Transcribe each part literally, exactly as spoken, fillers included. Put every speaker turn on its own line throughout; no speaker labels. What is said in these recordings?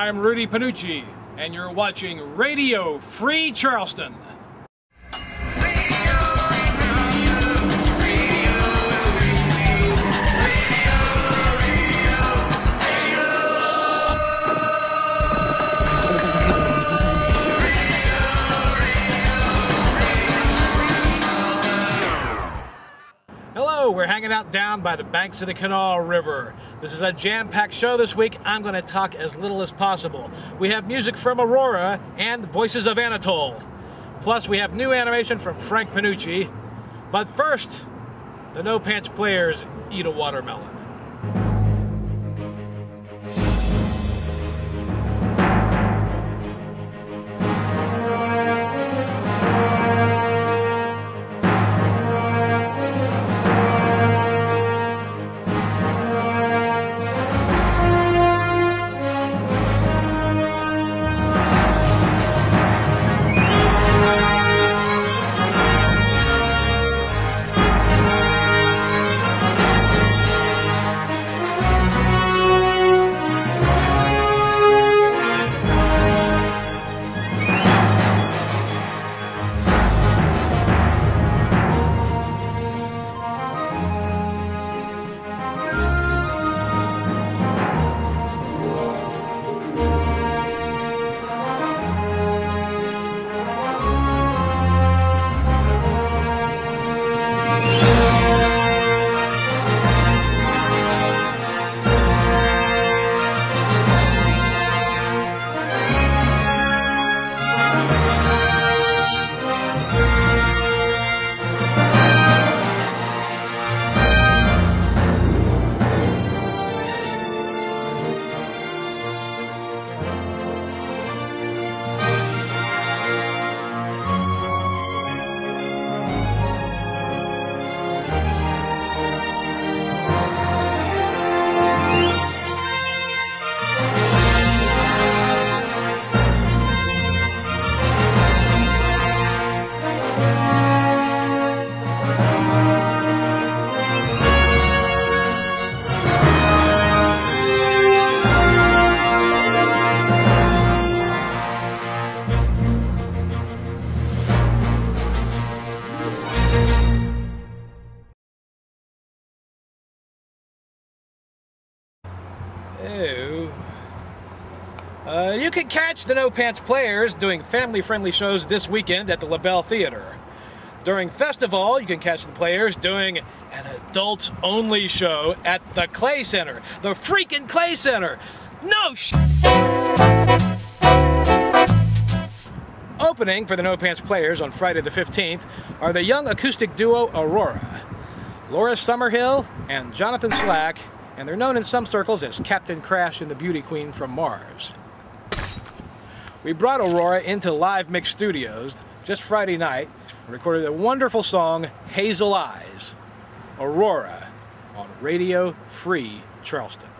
I'm Rudy Panucci, and you're watching Radio Free Charleston. Hello, we're hanging out down by the banks of the Kanawha River. This is a jam-packed show this week. I'm going to talk as little as possible. We have music from Aurora and Voices of Anatole. Plus, we have new animation from Frank Panucci. But first, the No Pants Players eat a watermelon. Uh, you can catch the No Pants Players doing family-friendly shows this weekend at the LaBelle Theater. During Festival, you can catch the Players doing an adults-only show at the Clay Center. The freaking Clay Center! No sh**! Opening for the No Pants Players on Friday the fifteenth are the young acoustic duo Aurora, Laura Summerhill and Jonathan Slack, and they're known in some circles as Captain Crash and the Beauty Queen from Mars. We brought Aurora into Live Mix Studios just Friday night and recorded a wonderful song, Hazel Eyes, Aurora, on Radio Free Charleston.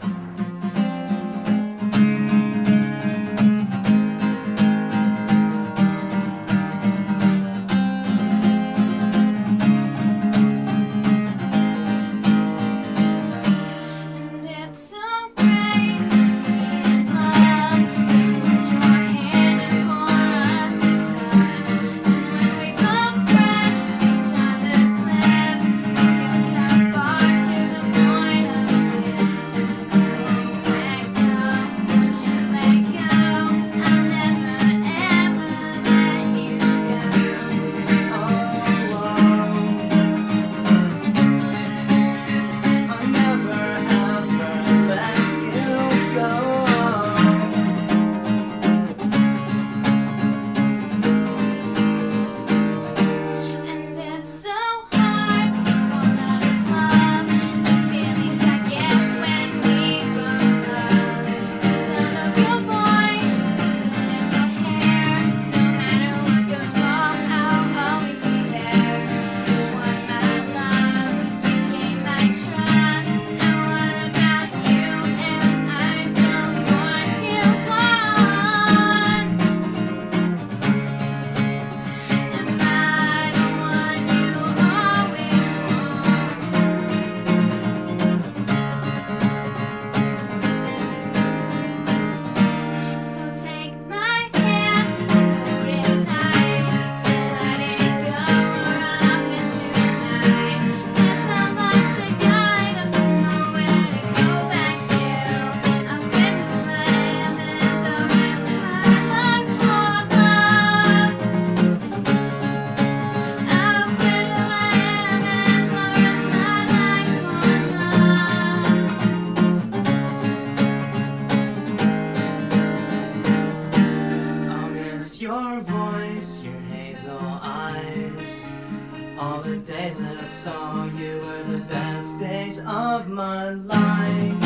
you were the best days of my life.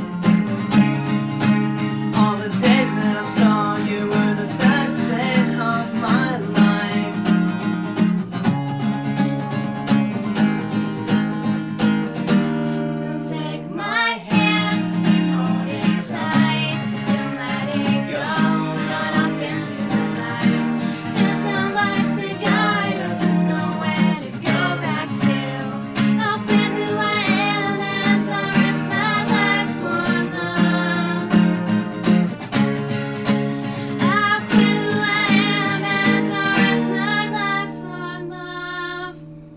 All the days that I saw you were the best days of my life.
So take my hand and hold it tight. Don't let it go, run off into the night. There's no lights to guide us to nowhere to go back to. I'll quit who I am and I'll risk my life for love. I'll quit who I am and I'll risk my life for love.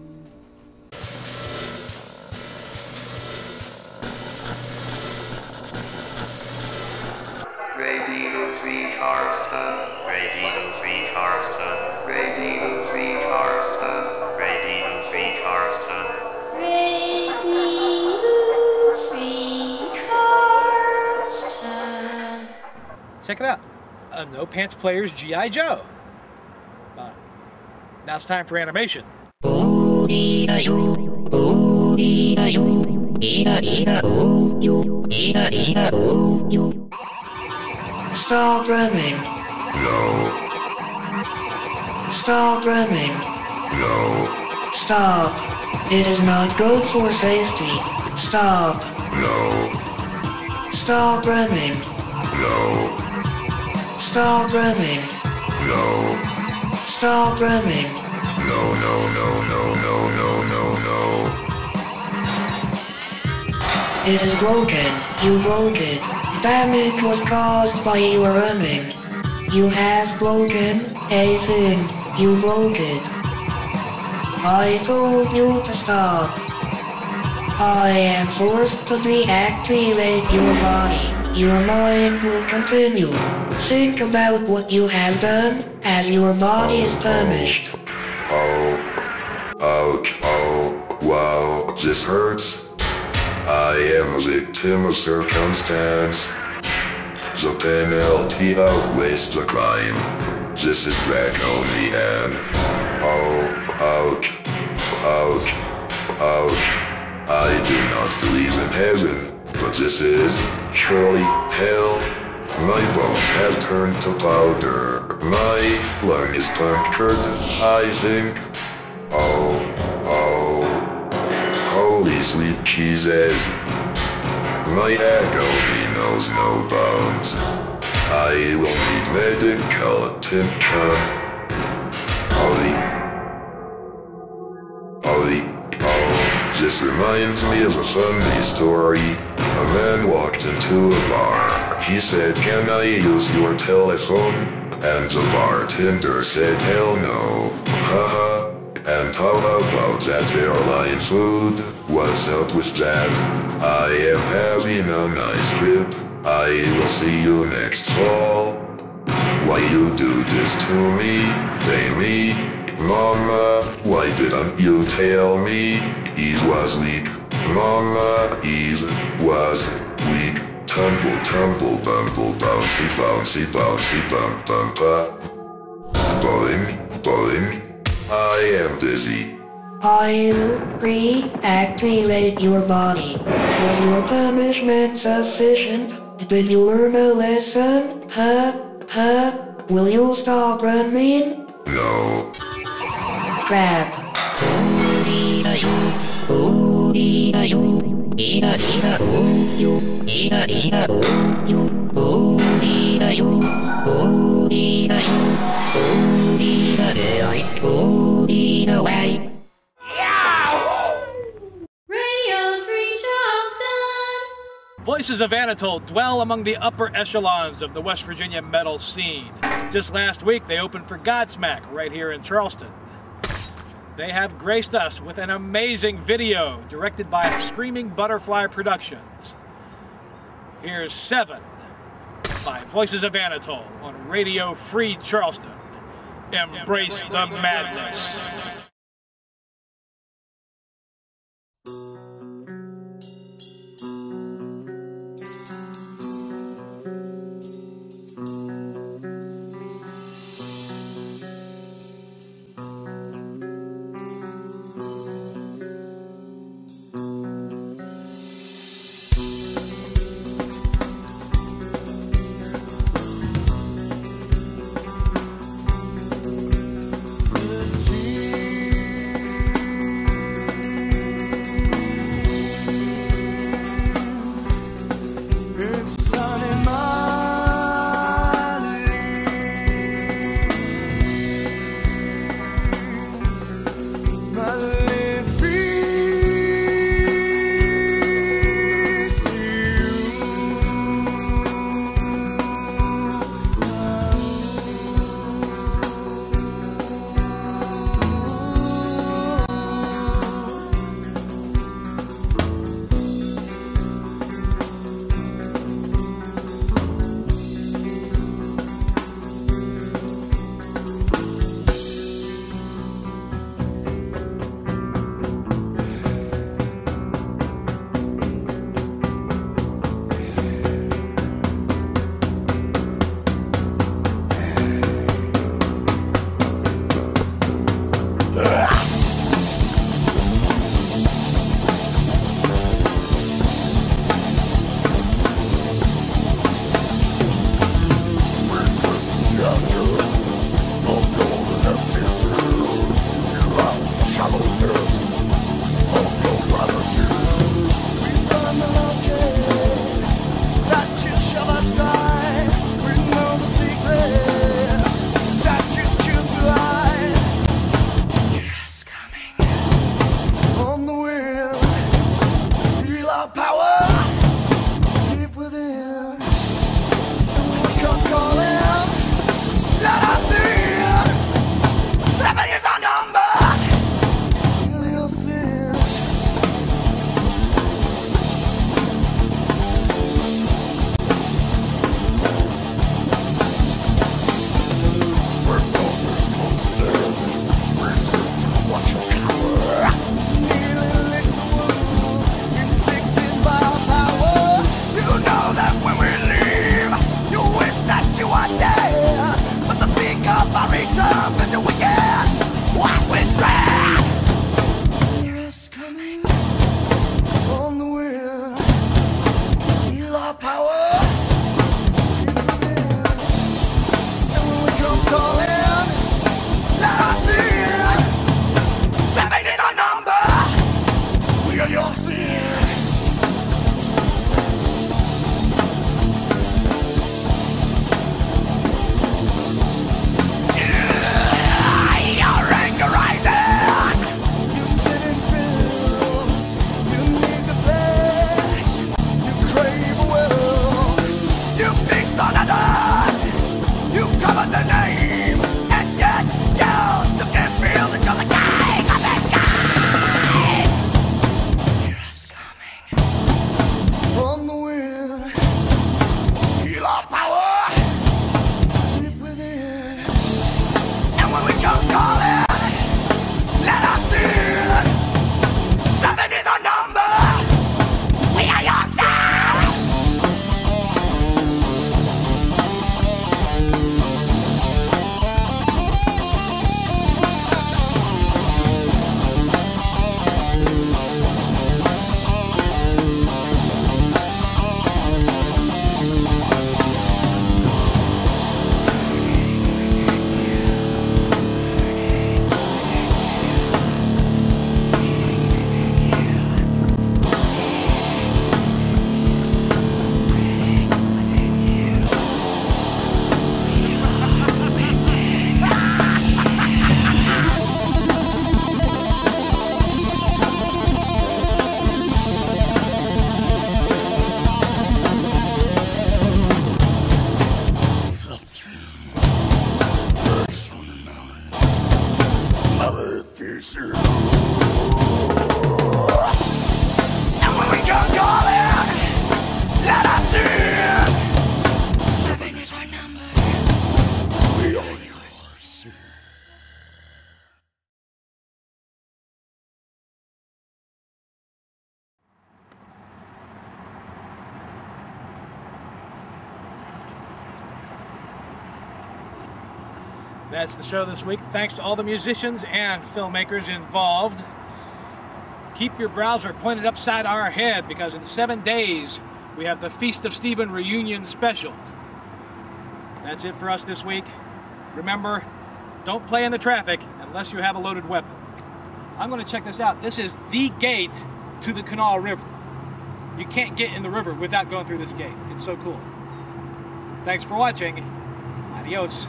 Radio Free Charleston. Radio Free Charleston. Radio Free Charleston. Radio Free Charleston.
Radio Free Charleston.
Check it out. A No Pants Player's G I. Joe. Uh, now it's time for animation.
Stop running.
No.
Stop running.
No.
Stop. It is not good for safety. Stop.
No.
Stop running.
No.
Stop running.
No.
Stop running.
No, no, no, no, no, no, no, no.
It is broken. You broke it. Damage was caused by you running. You have broken a thing. You broke it. I told you to stop. I am forced to deactivate your body. Your mind will continue. Think about what you have done as your body is punished.
Oh. Ouch. Oh. Wow. This hurts. I am a victim of circumstance. The penalty outweighs the crime. This is back on the end. Oh, ouch, ouch, ouch. I do not believe in heaven, but this is surely hell. My bones have turned to powder. My lung is punctured, I think. Oh, oh. Holy sweet Jesus. My agony knows no bounds. I will need medical attention. Holy. Holy. Oh, this reminds me of a funny story. A man walked into a bar. He said, "Can I use your telephone?" And the bartender said, "Hell no." Haha. And how about that airline food? What's up with that? I am having a nice trip. I will see you next fall. Why you do this to me? Damie? Mama, why didn't you tell me? Eve was weak. Mama, Eve was weak. Tumble, tumble, bumble, bouncy, bouncy, bouncy, bump, bumpa. Boing, boing. I am dizzy.
I'll reactivate your body. Was your punishment sufficient? Did you learn a lesson? Huh? Huh? Will you stop running?
No.
Crap.
Radio Free Charleston.
Voices of Anatole dwell among the upper echelons of the West Virginia metal scene. Just last week, they opened for Godsmack right here in Charleston. They have graced us with an amazing video directed by Screaming Butterfly Productions. Here's Seven by Voices of Anatole on Radio Free Charleston. Embrace the madness. That's the show this week. Thanks to all the musicians and filmmakers involved. Keep your browser pointed upside our head, because in seven days we have the Feast of Stephen reunion special. That's it for us this week. Remember, don't play in the traffic unless you have a loaded weapon. I'm going to check this out. This is the gate to the Kanawha River. You can't get in the river without going through this gate. It's so cool. Thanks for watching. Adios.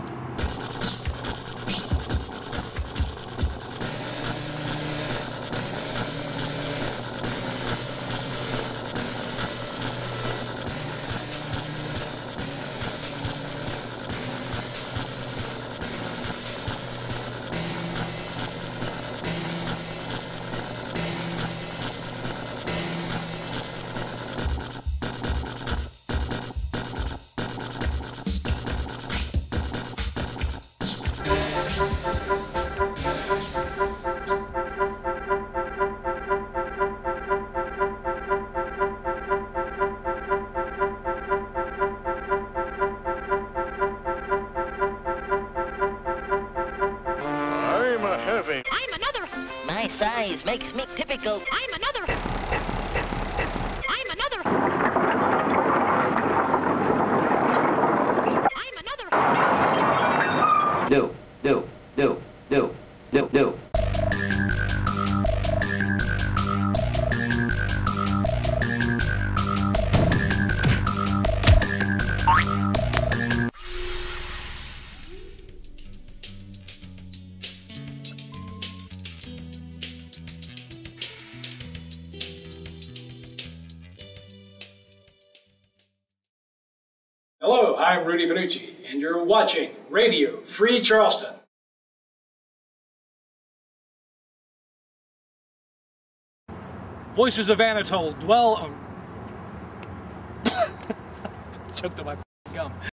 I'm another. My size makes me typical. I'm another. I'm another. I'm another.
No, no, no, no, no, no.
Hello, I'm Rudy Panucci, and you're watching Radio Free Charleston. Voices of Anatole dwell on... choked on my gum.